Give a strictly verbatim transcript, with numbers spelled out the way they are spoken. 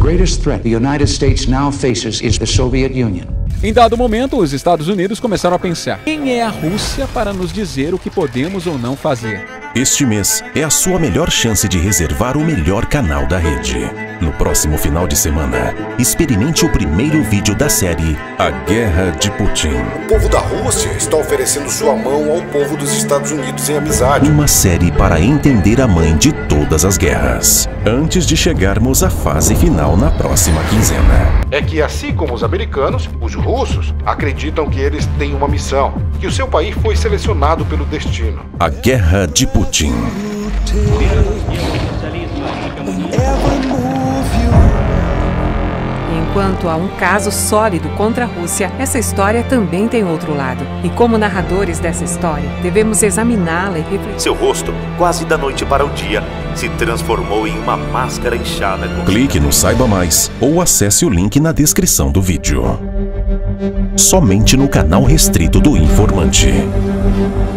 greatest threat the United States now faces is the Soviet Union. Em dado momento, os Estados Unidos começaram a pensar: quem é a Rússia para nos dizer o que podemos ou não fazer? Este mês é a sua melhor chance de reservar o melhor canal da rede. No próximo final de semana, experimente o primeiro vídeo da série A Guerra de Putin. O povo da Rússia está oferecendo sua mão ao povo dos Estados Unidos em amizade. Uma série para entender a mãe de todas as guerras, antes de chegarmos à fase final na próxima quinzena. É que, assim como os americanos, os russos acreditam que eles têm uma missão, que o seu país foi selecionado pelo destino. A Guerra de Putin. Enquanto há um caso sólido contra a Rússia, essa história também tem outro lado. E como narradores dessa história, devemos examiná-la e refletir. Seu rosto, quase da noite para o dia, se transformou em uma máscara inchada. Com... Clique no Saiba Mais ou acesse o link na descrição do vídeo. Somente no canal restrito do Informante.